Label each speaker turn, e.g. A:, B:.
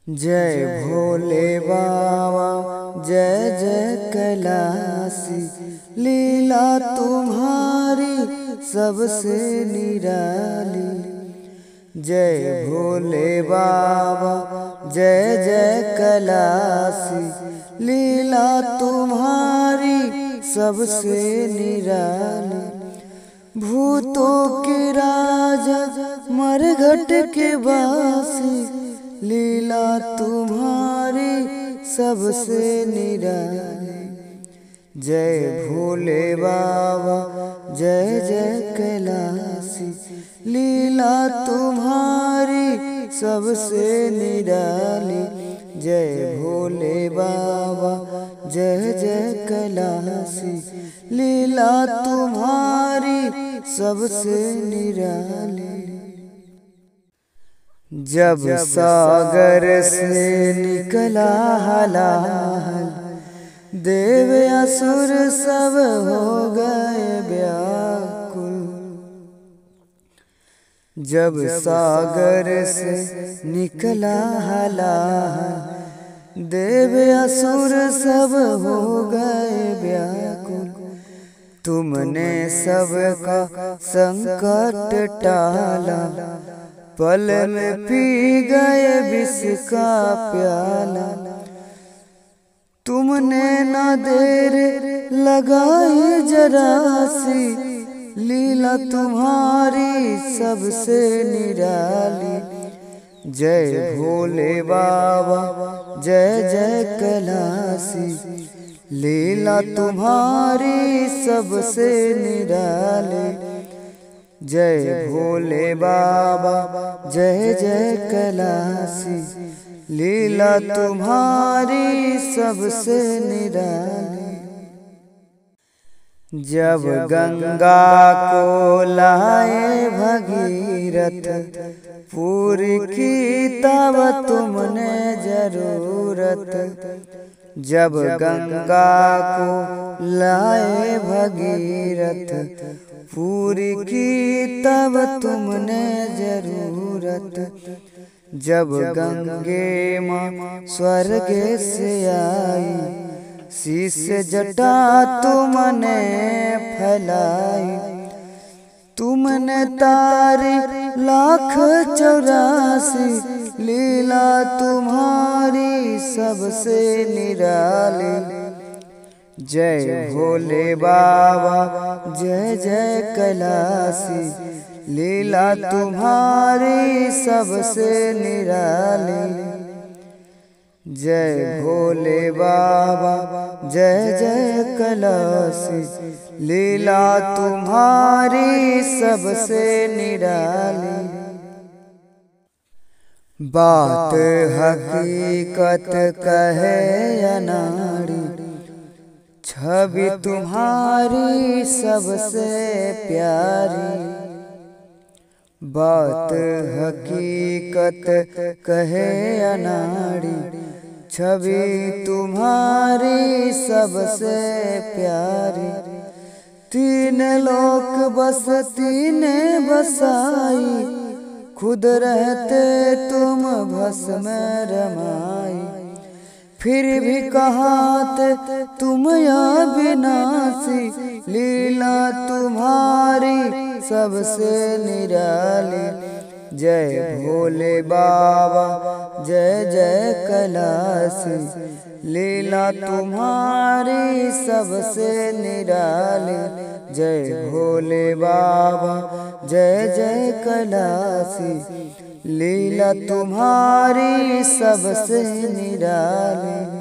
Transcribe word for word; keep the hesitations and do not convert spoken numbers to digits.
A: जय भोले बाबा जय जय कैलासी, लीला तुम्हारी सबसे निराली। जय भोले बाबा जय जय कैलासी, लीला तुम्हारी सबसे निराली। भूतों के राजा मरघट के वासी, लीला तुम्हारी सबसे निराली। जय भोले बाबा जय जय कैलासी, लीला तुम्हारी सबसे निराली। जय भोले बाबा जय जय कैलासी, लीला तुम्हारी सबसे निराली। जब सागर से निकला हलाहल, देव असुर सब हो गए व्याकुल। जब सागर से निकला हलाहल, देव असुर सब हो गए व्याकुल। तुमने सबका संकट टाला, पल में पी गए विष का प्याला। तुमने न देर लगाई जरा सी, लीला तुम्हारी सबसे निराली। जय भोले बाबा जय जय कैलासी, लीला तुम्हारी सबसे निराली। जय भोले बाबा जय जय कैलासी, लीला तुम्हारी सबसे निराली। जब गंगा को लाए भगीरथ, पूरी की तब तुमने जरूरत। जब गंगा को लाए भगीरथ, पूरी की तब तुमने जरूरत। जब गंगे माँ स्वर्ग से आई, शीश जटा तुमने फैलाई। तुमने तारी लाख चौरासी, लीला तुम्हारी सबसे निराली। जय भोले बाबा जय जय कैलासी, लीला तुम्हारी सबसे निराली। जय भोले बाबा जय जय कैलासी, लीला तुम्हारी सबसे निराली। बात हकीकत कहे अनाड़ी, छवि तुम्हारी सबसे प्यारी। बात हकीकत कहे अनाड़ी, छवि तुम्हारी सबसे प्यारी। तीन लोक बस तीन बसाई, खुद रहते तुम भस्म रमाई। फिर भी कहाते तुम या विनाशी, लीला तुम्हारी सबसे निराली। जय भोले बाबा जय जय कैलासी, लीला तुम्हारी सबसे निराली। जय भोले बाबा जय जय कैलासी, लीला तुम्हारी सबसे निराली।